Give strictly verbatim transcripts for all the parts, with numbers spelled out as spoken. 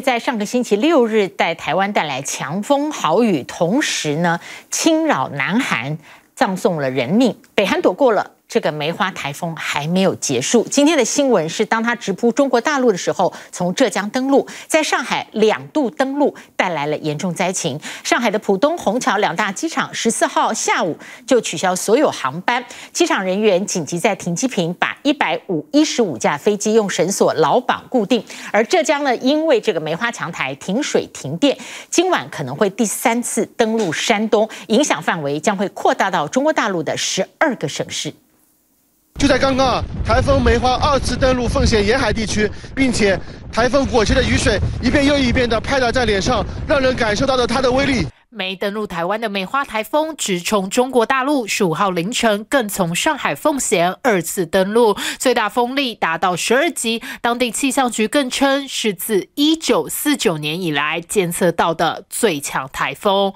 在上个星期六日，在台湾带来强风豪雨，同时呢侵扰南韩，葬送了人命。北韩躲过了。 这个梅花台风还没有结束。今天的新闻是，当它直扑中国大陆的时候，从浙江登陆，在上海两度登陆，带来了严重灾情。上海的浦东、虹桥两大机场十四号下午就取消所有航班，机场人员紧急在停机坪把一百一十五架飞机用绳索牢绑固定。而浙江呢，因为这个梅花强台停水停电，今晚可能会第三次登陆山东，影响范围将会扩大到中国大陆的十二个省市。 就在刚刚啊，台风梅花二次登陆奉贤沿海地区，并且台风裹挟的雨水一遍又一遍地拍打在脸上，让人感受到了它的威力。 没登陆台湾的梅花台风直冲中国大陆，十五号凌晨更从上海奉贤二次登陆，最大风力达到十二级。当地气象局更称是自一九四九年以来监测到的最强台风。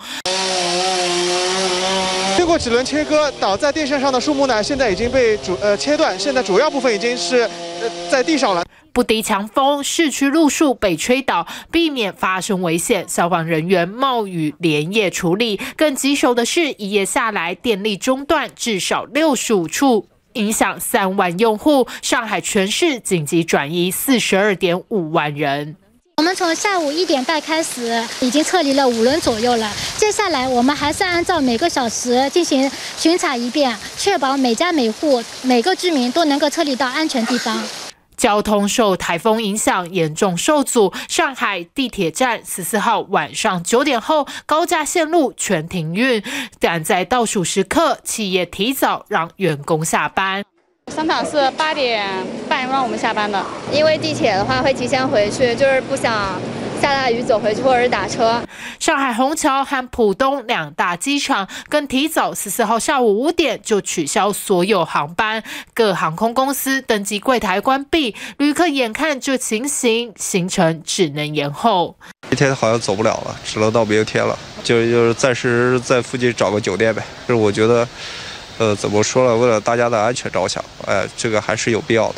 经过几轮切割，倒在电线上的树木呢，现在已经被主呃切断，现在主要部分已经是呃在地上了。 不敌强风，市区路树被吹倒，避免发生危险。消防人员冒雨连夜处理。更棘手的是，一夜下来，电力中断至少六十五处，影响三万用户。上海全市紧急转移四十二点五万人。 我们从下午一点半开始，已经撤离了五轮左右了。接下来，我们还是按照每个小时进行巡查一遍，确保每家每户、每个居民都能够撤离到安全地方。 交通受台风影响严重受阻，上海地铁站十四号晚上九点后高架线路全停运，赶在倒数时刻，企业提早让员工下班。 商场是八点半让我们下班的， 因为地铁的话会提前回去，就是不想下大雨走回去或者是打车。 上海虹桥和浦东两大机场更提早十四号下午五点就取消所有航班，各航空公司登机柜台关闭，旅客眼看这情形，行程只能延后。 这天好像走不了了，只能到明天了，就就是暂时在附近找个酒店呗。就是我觉得。 呃，怎么说呢？为了大家的安全着想，哎，这个还是有必要的。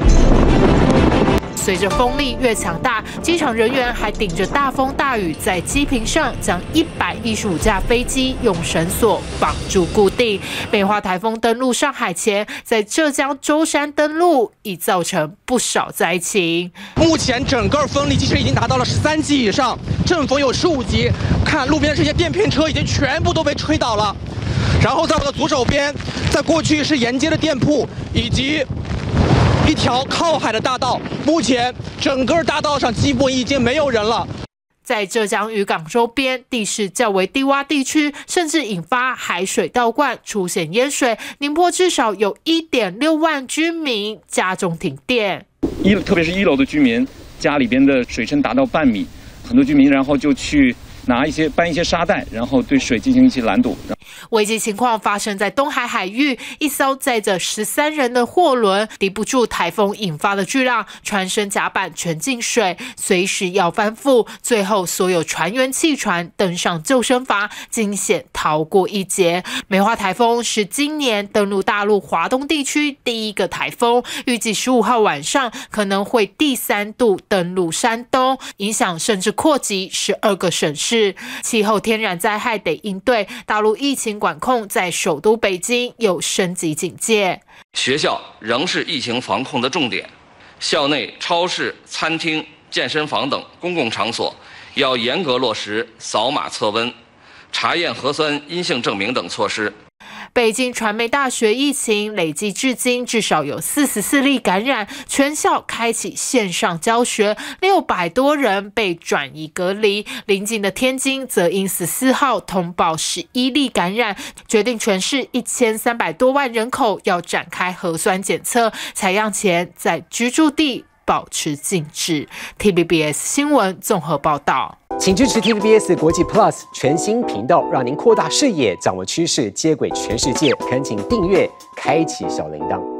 随着风力越强大，机场人员还顶着大风大雨，在机坪上将一百一十五架飞机用绳索绑住固定。梅花台风登陆上海前，在浙江舟山登陆，已造成不少灾情。 目前整个风力其实已经达到了十三级以上，阵风有十五级。看路边的这些电瓶车已经全部都被吹倒了。 然后在我的左手边，在过去是沿街的店铺以及一条靠海的大道，目前整个大道上基本已经没有人了。 在浙江渔港周边，地势较为低洼地区，甚至引发海水倒灌，出现淹水，宁波至少有 一点六万居民家中停电。 一特别是一楼的居民，家里边的水深达到半米，很多居民然后就去。 拿一些搬一些沙袋，然后对水进行一些拦堵。 危机情况发生在东海海域，一艘载着十三人的货轮抵不住台风引发的巨浪，船身甲板全进水，随时要翻覆。最后，所有船员弃船，登上救生筏，惊险逃过一劫。梅花台风是今年登陆大陆华东地区第一个台风，预计十五号晚上可能会第三度登陆山东，影响甚至扩及十二个省市。 气候天然灾害得应对，大陆疫情管控在首都北京有升级警戒。 学校仍是疫情防控的重点，校内、超市、餐厅、健身房等公共场所要严格落实扫码测温、查验核酸阴性证明等措施。 北京传媒大学疫情累计至今至少有四十四例感染，全校开启线上教学，六百多人被转移隔离。邻近的天津则因十四号通报十一例感染，决定全市一千三百多万人口要展开核酸检测，采样前在居住地保持静止。T V B S 新闻综合报道。 请支持 T V B S 国际 Plus 全新频道，让您扩大视野，掌握趋势，接轨全世界。恳请订阅，开启小铃铛。